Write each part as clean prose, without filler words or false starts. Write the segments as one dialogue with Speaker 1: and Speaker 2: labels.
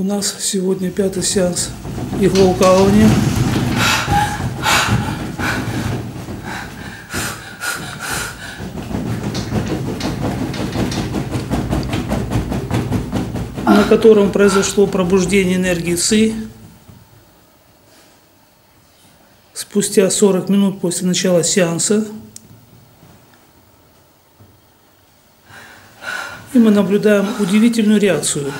Speaker 1: У нас сегодня 5-й сеанс иглоукалывания. На котором произошло пробуждение энергии ЦИ. Спустя 40 минут после начала сеанса. И мы наблюдаем удивительную реакцию.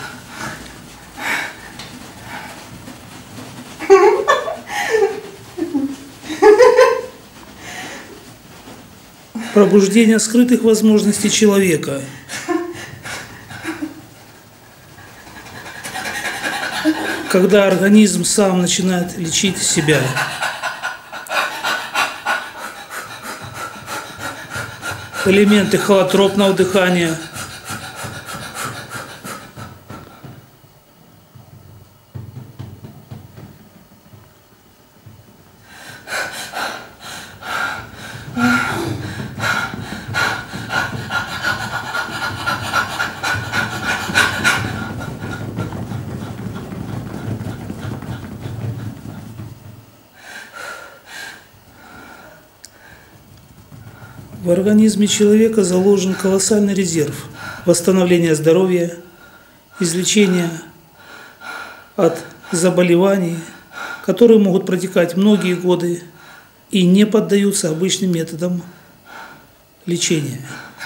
Speaker 1: Пробуждение скрытых возможностей человека. Когда организм сам начинает лечить себя. Элементы холотропного дыхания. В организме человека заложен колоссальный резерв восстановления здоровья, излечения от заболеваний, которые могут протекать многие годы и не поддаются обычным методам лечения.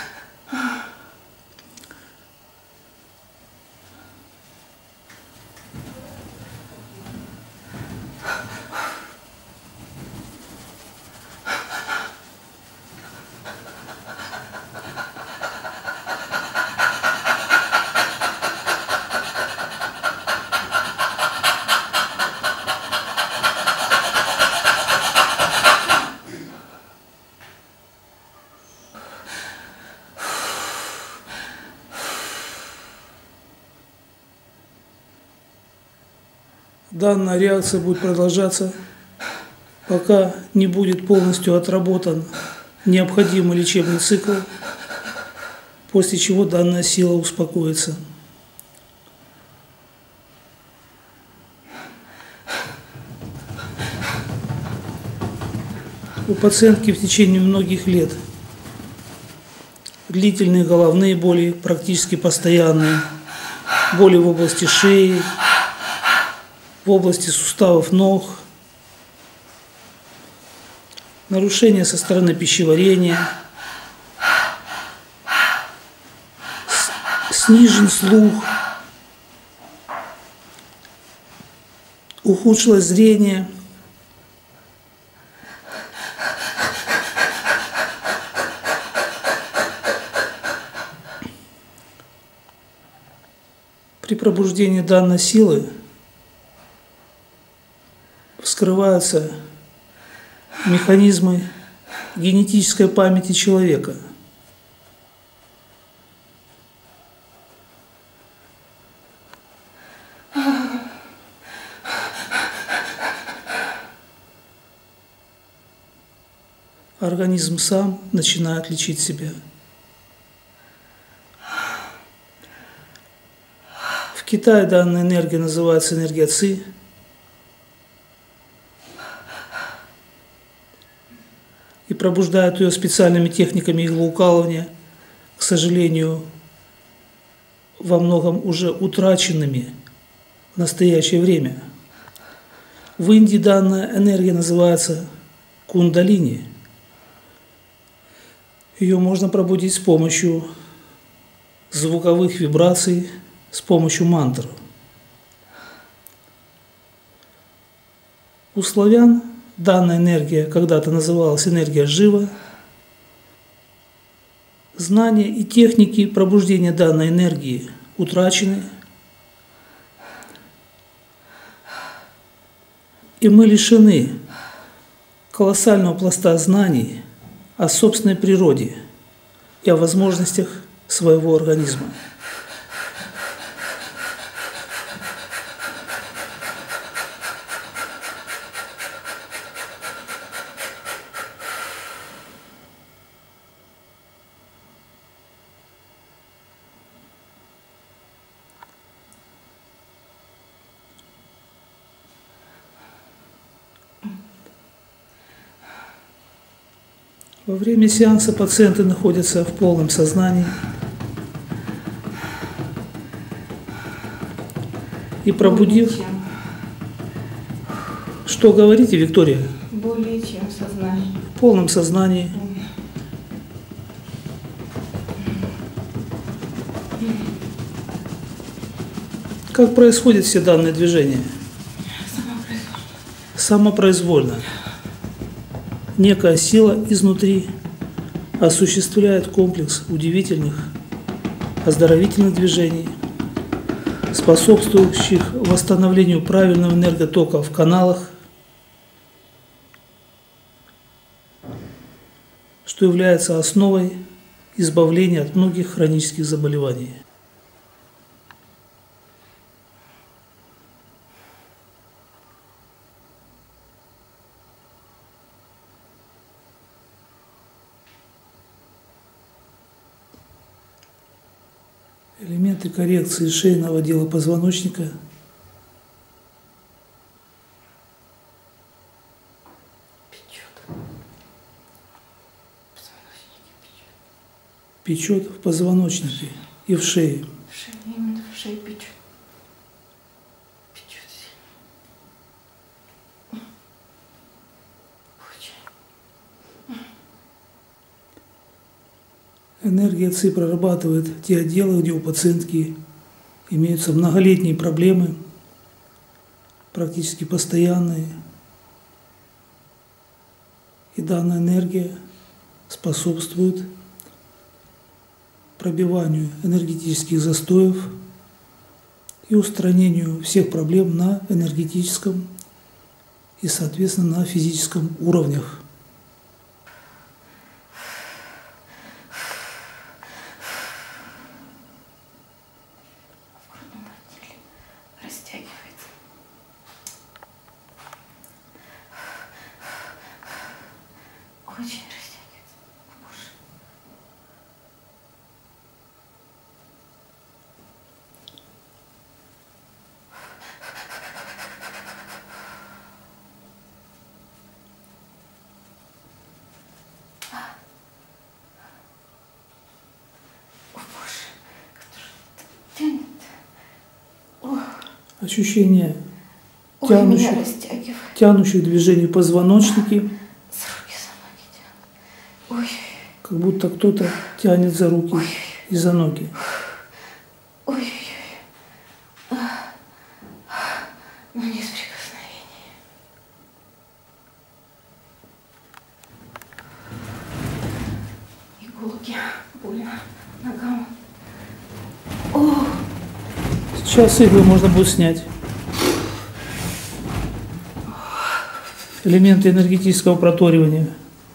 Speaker 1: Данная реакция будет продолжаться, пока не будет полностью отработан необходимый лечебный цикл, после чего данная сила успокоится. У пациентки в течение многих лет длительные головные боли, практически постоянные, боли в области шеи, в области суставов ног, нарушения со стороны пищеварения, снижен слух, ухудшилось зрение, при пробуждении данной силы вскрываются механизмы генетической памяти человека. Организм сам начинает лечить себя. В Китае данная энергия называется энергия ЦИ. И пробуждают ее специальными техниками иглоукалывания, к сожалению, во многом уже утраченными в настоящее время. В Индии данная энергия называется кундалини. Ее можно пробудить с помощью звуковых вибраций, с помощью мантр. У славян данная энергия когда-то называлась энергия жива. Знания и техники пробуждения данной энергии утрачены. И мы лишены колоссального пласта знаний о собственной природе и о возможностях своего организма. Во время сеанса пациенты находятся в полном сознании и пробудив... Что говорите, Виктория?
Speaker 2: Более чем сознание.
Speaker 1: В полном сознании. Как происходят все данные движения? Самопроизвольно. Некая сила изнутри осуществляет комплекс удивительных оздоровительных движений, способствующих восстановлению правильного энерготока в каналах, что является основой избавления от многих хронических заболеваний. Элементы коррекции шейного отдела позвоночника печет в позвоночнике и в шее.
Speaker 2: В шее, именно в шее печет. Печет сильно. Очень.
Speaker 1: Энергия ЦИ прорабатывает те отделы, где у пациентки имеются многолетние проблемы, практически постоянные. И данная энергия способствует пробиванию энергетических застоев и устранению всех проблем на энергетическом и, соответственно, на физическом уровнях.
Speaker 2: Растягивается. Очень растягивается. Боже. О, Боже. Кто же это тянет? О.
Speaker 1: Ощущение
Speaker 2: Ой, меня растягивает.
Speaker 1: тянущих движений в позвоночнике,
Speaker 2: За руки, за ноги тянут. Ой.
Speaker 1: как будто кто-то тянет за руки
Speaker 2: Ой.
Speaker 1: и за ноги.
Speaker 2: Ой. Ну, нет прикосновения. Иголки. Больно. Ногам. О.
Speaker 1: Сейчас иглы можно будет снять. Элементы энергетического проторивания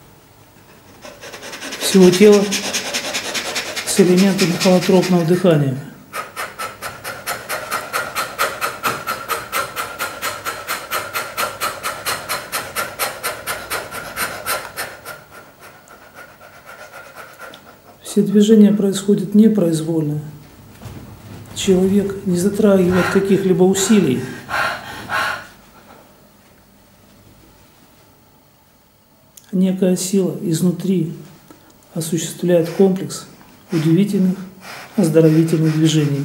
Speaker 1: всего тела с элементами холотропного дыхания. Все движения происходят непроизвольно. Человек не затрагивает каких-либо усилий. Некая сила изнутри осуществляет комплекс удивительных оздоровительных движений.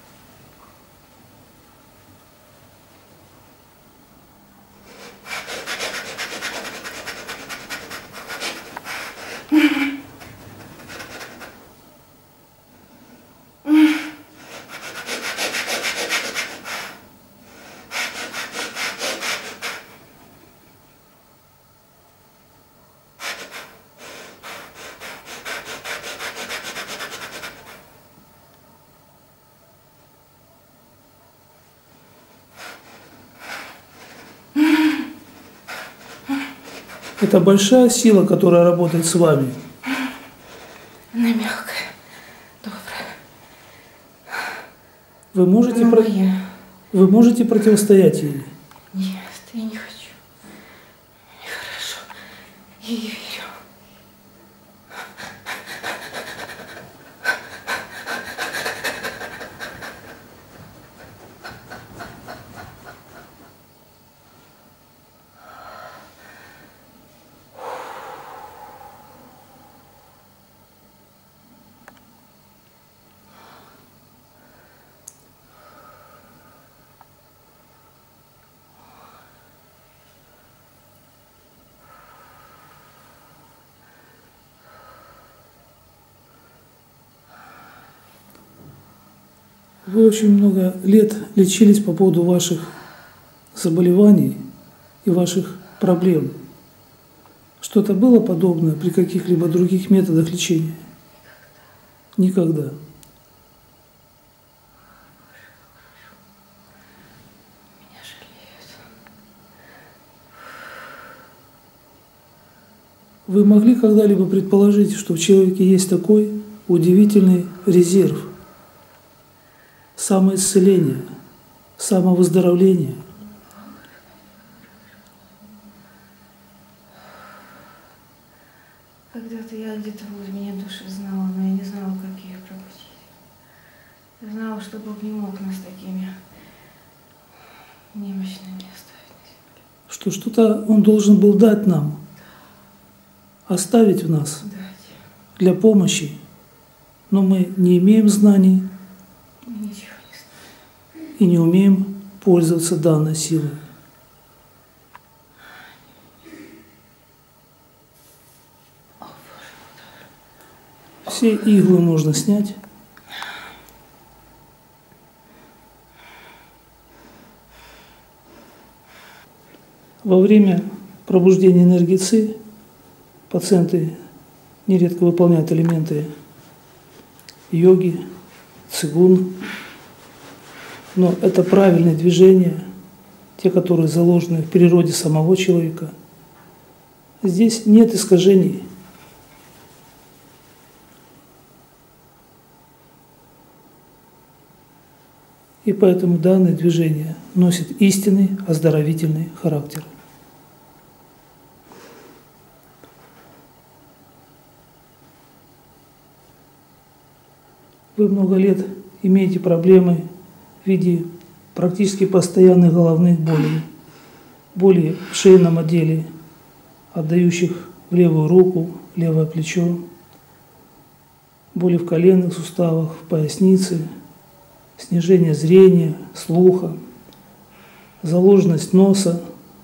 Speaker 1: Это большая сила, которая работает с вами.
Speaker 2: Она мягкая, добрая.
Speaker 1: Вы можете,
Speaker 2: Она моя.
Speaker 1: вы можете противостоять ей.
Speaker 2: Нет, я не хочу. Нехорошо. Я ей верю.
Speaker 1: Вы очень много лет лечились по поводу ваших заболеваний и ваших проблем. Что-то было подобное при каких-либо других методах лечения? Никогда.
Speaker 2: Меня жалеют.
Speaker 1: Вы могли когда-либо предположить, что в человеке есть такой удивительный резерв самоисцеления, самовыздоровления?
Speaker 2: Когда-то я где-то в глубине души знала, но я не знала, как ее пробудить. Я знала, что Бог не мог нас такими немощными оставить на земле.
Speaker 1: Что что-то Он должен был дать нам, оставить в нас
Speaker 2: Дать.
Speaker 1: для помощи, но мы не имеем знаний
Speaker 2: Мы ничего не знаем.
Speaker 1: и не умеем пользоваться данной силой. Все иглы можно снять. Во время пробуждения энергии ЦИ пациенты нередко выполняют элементы йоги, цигун, но это правильные движения, те, которые заложены в природе самого человека. Здесь нет искажений. И поэтому данное движение носит истинный оздоровительный характер. Вы много лет имеете проблемы в виде практически постоянных головных болей, боли в шейном отделе, отдающих в левую руку, левое плечо, боли в коленных суставах, в пояснице, снижение зрения, слуха, заложенность носа.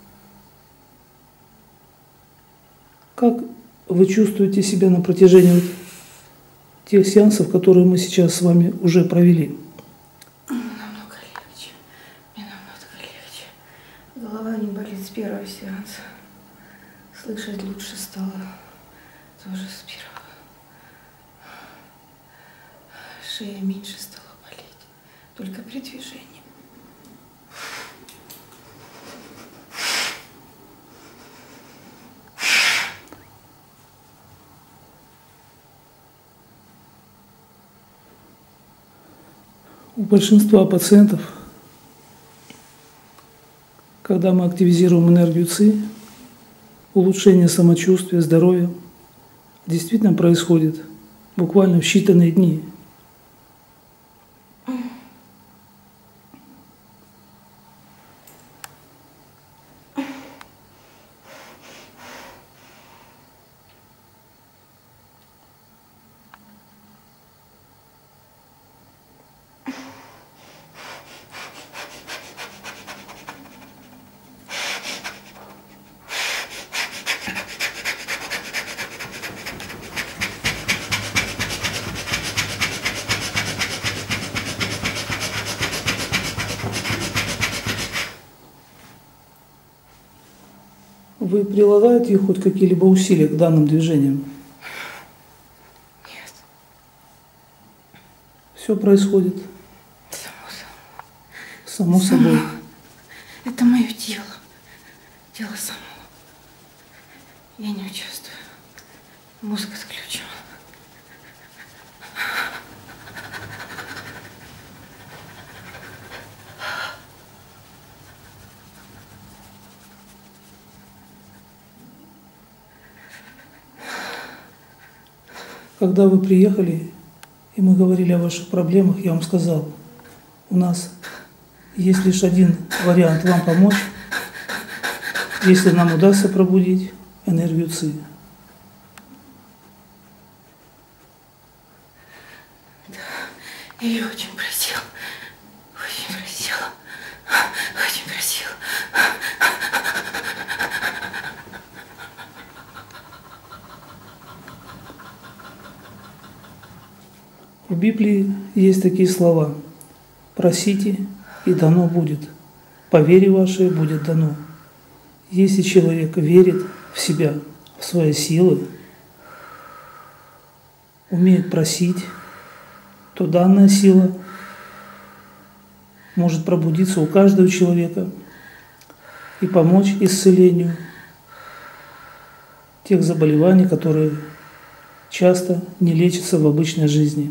Speaker 1: Как вы чувствуете себя на протяжении тех сеансов, которые мы сейчас с вами уже провели?
Speaker 2: Намного легче. Мне намного легче. Голова не болит с первого сеанса. Слышать лучше стало тоже с первого. Шея меньше стала болеть. Только при движении.
Speaker 1: У большинства пациентов, когда мы активизируем энергию ЦИ, улучшение самочувствия, здоровья действительно происходит буквально в считанные дни. Вы прилагаете хоть какие-либо усилия к данным движениям?
Speaker 2: Нет.
Speaker 1: Все происходит
Speaker 2: Само
Speaker 1: само собой.
Speaker 2: Это мое тело. Тело само. Я не участвую. Мозг отключен.
Speaker 1: Когда вы приехали, и мы говорили о ваших проблемах, я вам сказал, у нас есть лишь один вариант вам помочь, если нам удастся пробудить энергию ЦИ.
Speaker 2: Я ее очень просила. Очень просила. Очень просила.
Speaker 1: В Библии есть такие слова: Просите, и дано будет. По вере вашей будет дано. Если человек верит в себя, в свои силы, умеет просить, то данная сила может пробудиться у каждого человека и помочь исцелению тех заболеваний, которые часто не лечатся в обычной жизни.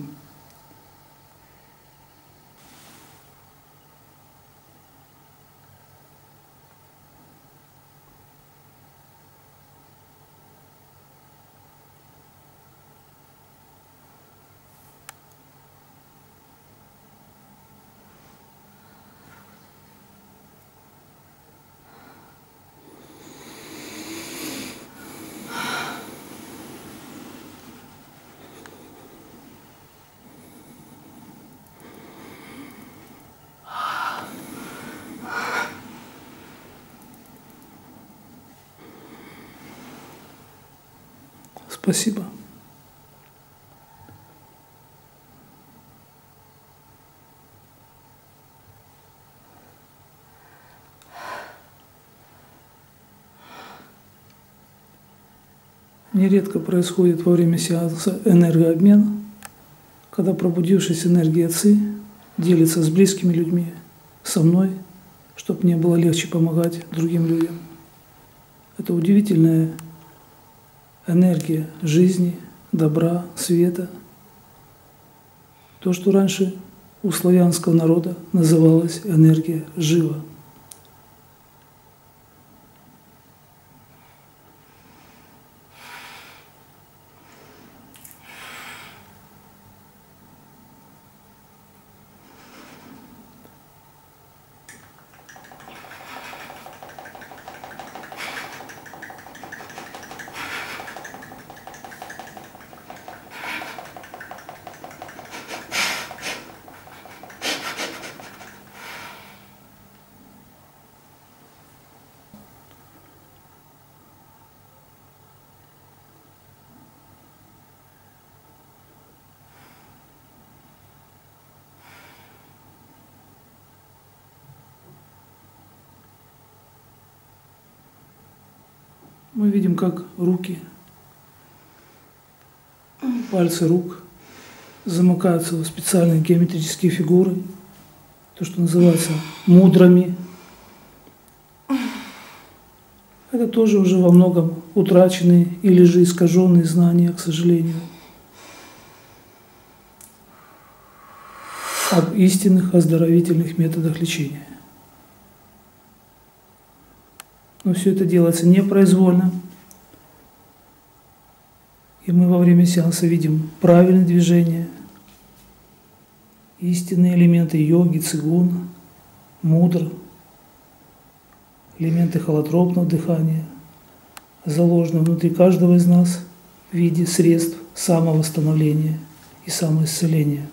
Speaker 1: Спасибо. Нередко происходит во время сеанса энергообмен, когда пробудившись энергии отцы делятся с близкими людьми, со мной, чтобы мне было легче помогать другим людям. Это удивительная энергия жизни, добра, света. То, что раньше у славянского народа называлось энергия жива. Мы видим, как руки, пальцы рук замыкаются в специальные геометрические фигуры, то, что называется мудрами. Это тоже уже во многом утраченные или же искаженные знания, к сожалению, об истинных оздоровительных методах лечения. Но все это делается непроизвольно. И мы во время сеанса видим правильные движения, истинные элементы йоги, цигун, мудр, элементы холотропного дыхания, заложены внутри каждого из нас в виде средств самовосстановления и самоисцеления.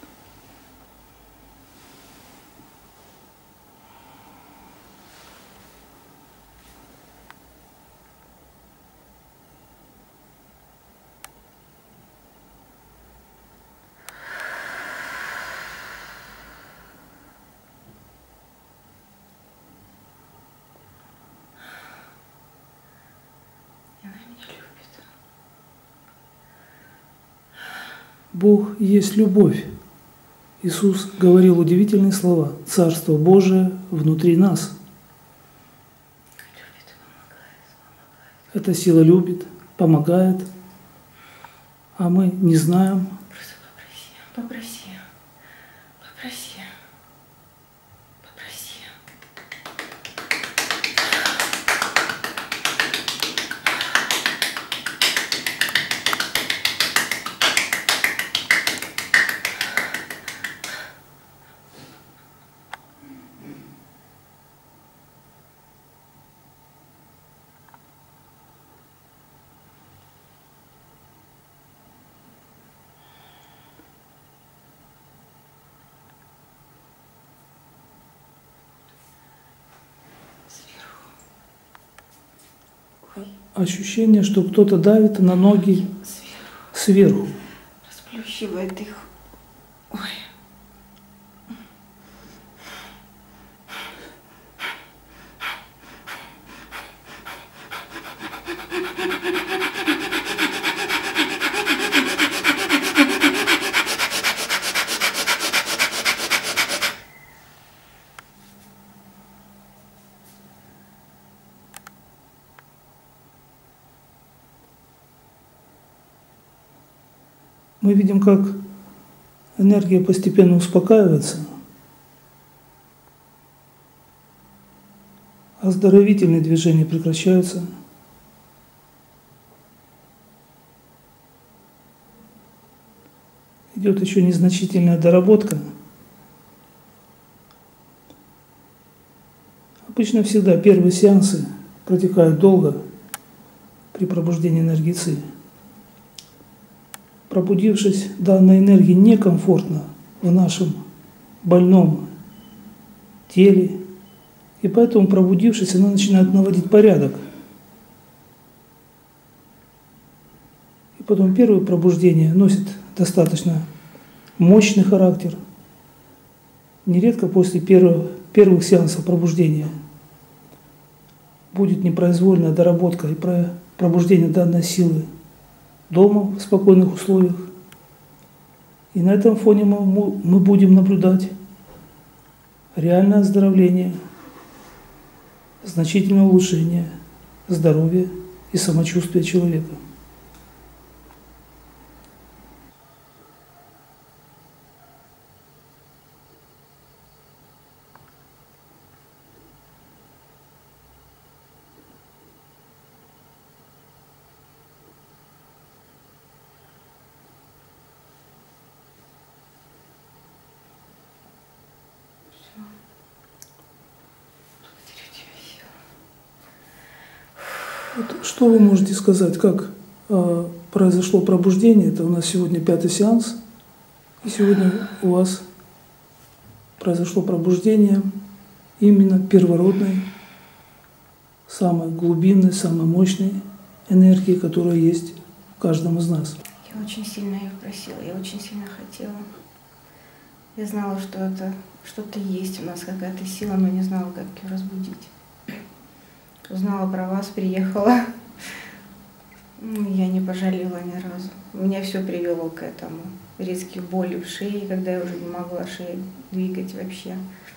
Speaker 1: Бог есть любовь. Иисус говорил удивительные слова. Царство Божие внутри нас. Эта сила любит, помогает, а мы не знаем.
Speaker 2: Просто попроси.
Speaker 1: Ощущение, что кто-то давит на ноги сверху.
Speaker 2: Расплющивает их. Ой.
Speaker 1: Мы видим, как энергия постепенно успокаивается, оздоровительные движения прекращаются. Идет еще незначительная доработка. Обычно всегда первые сеансы протекают долго при пробуждении энергии Ци. Пробудившись, данная энергия некомфортна в нашем больном теле, и поэтому, пробудившись, она начинает наводить порядок. И потом первое пробуждение носит достаточно мощный характер. Нередко после первых сеансов пробуждения будет непроизвольная доработка и пробуждение данной силы дома в спокойных условиях. И на этом фоне мы будем наблюдать реальное оздоровление, значительное улучшение здоровья и самочувствия человека. Вот что вы можете сказать, как произошло пробуждение? Это у нас сегодня 5-й сеанс, и сегодня у вас произошло пробуждение именно первородной, самой глубинной, самой мощной энергии, которая есть в каждом из нас.
Speaker 2: Я очень сильно ее просила, я очень сильно хотела. Я знала, что это что-то есть у нас, какая-то сила, но не знала, как ее разбудить. Узнала про вас, приехала. Я не пожалела ни разу. Меня все привело к этому. Резкие боли в шее, когда я уже не могла шею двигать вообще.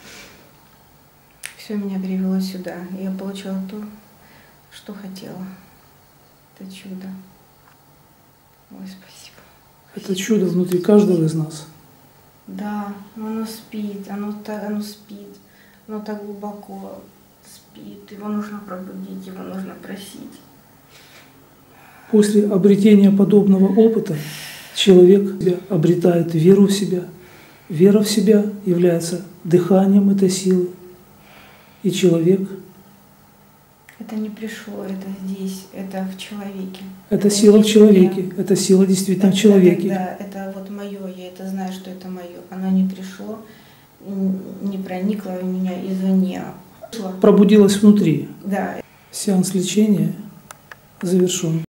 Speaker 2: Все меня привело сюда. И я получила то, что хотела. Это чудо. Ой, спасибо.
Speaker 1: Это чудо внутри каждого из нас.
Speaker 2: Да, но оно спит, оно спит, оно так глубоко спит, его нужно пробудить, его нужно просить.
Speaker 1: После обретения подобного опыта человек обретает веру в себя. Вера в себя является дыханием этой силы. И человек...
Speaker 2: Это не пришло, это здесь, это в человеке.
Speaker 1: Это сила в человеке, это сила действительно в человеке.
Speaker 2: Да, это вот мое, я это знаю, что это мое. Оно не пришло, не проникло в меня извне.
Speaker 1: Пробудилось внутри.
Speaker 2: Да.
Speaker 1: Сеанс лечения завершен.